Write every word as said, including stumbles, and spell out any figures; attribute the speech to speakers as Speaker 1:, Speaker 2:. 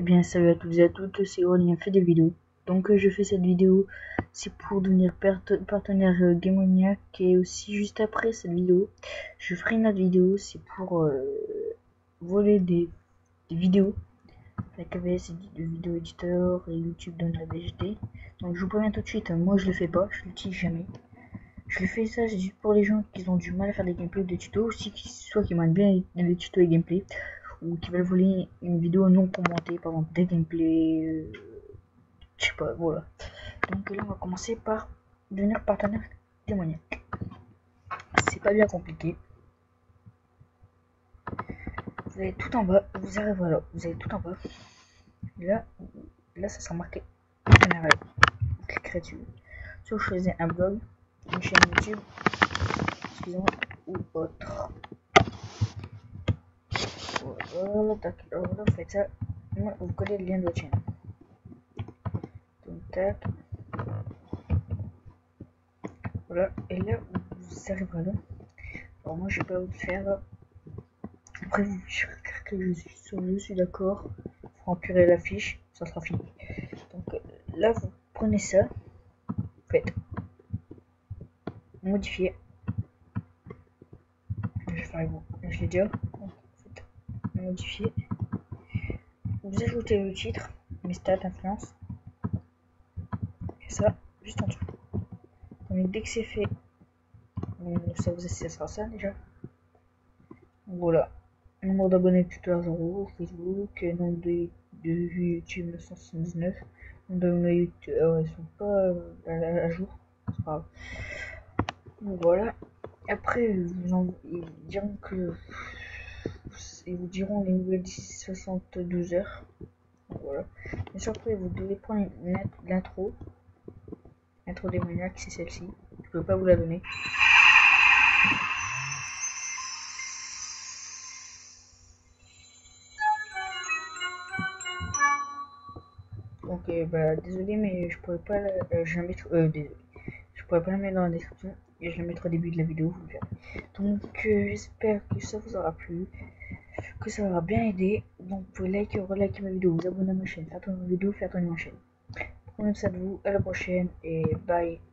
Speaker 1: bien, salut à toutes et à toutes, c'est Aurélien, fait des vidéos. Donc euh, je fais cette vidéo, c'est pour devenir partenaire euh, Gamoniac, et aussi juste après cette vidéo, je ferai une autre vidéo, c'est pour euh, voler des, des vidéos avec A V S de vidéo éditeur et YouTube donne la V G T. Donc je vous préviens tout de suite, moi je le fais pas, je l'utilise jamais. Je le fais ça juste pour les gens qui ont du mal à faire des gameplays ou des tutos, aussi qui, soit qui aiment bien les tutos et gameplays, ou qui veulent voler une vidéo non commentée, par exemple des gameplays, euh, je sais pas, voilà. Donc là on va commencer par devenir partenaire démoniaque. C'est pas bien compliqué. Vous allez tout en bas, vous arrivez voilà, vous allez tout en bas. Là, là ça sera marqué partenariat. Vous cliquerez dessus. Soit vous choisissez un blog, une chaîne YouTube, excusez-moi, ou autre. Voilà, tac, alors là vous faites ça, vous collez le lien de votre chaîne. Donc tac. Voilà, et là vous arriverez là. Alors moi je vais pas vous le faire. Après vous cliquez que je suis sur je suis d'accord. Vous remplirez la fiche, ça sera fini. Donc là vous prenez ça, vous faites modifier. Je vais faire vous, je l'ai déjà. Donc, faites modifier. Vous ajoutez le titre, mes stats, influence. Et ça, juste en dessous. Donc dès que c'est fait, ça vous ça sera ça déjà. Voilà. Nombre d'abonnés Twitter zéro, Facebook, nombre de, de vues YouTube neuf cent soixante-dix-neuf, nombre d'abonnés YouTube, ah ouais, ils sont pas euh, à, à jour, c'est pas grave. Donc voilà. Après, vous en, ils vous diront que ils vous diront les nouvelles d'ici soixante-douze heures. Donc voilà. Bien sûr, après, vous devez prendre l'intro. L'intro démoniaque, c'est celle-ci. Je peux pas vous la donner. Donc euh, bah désolé mais je pourrais pas la, euh, je la mettre euh, désolé. Je pourrais pas la mettre dans la description et je la mettrai au début de la vidéo, vous le verrez. Donc euh, j'espère que ça vous aura plu, que ça aura bien aidé. Donc vous pouvez liker, reliker ma vidéo, vous abonner à ma chaîne, faire tourner ma vidéo, faire tourner ma chaîne. Prenez ça de vous, à la prochaine et bye.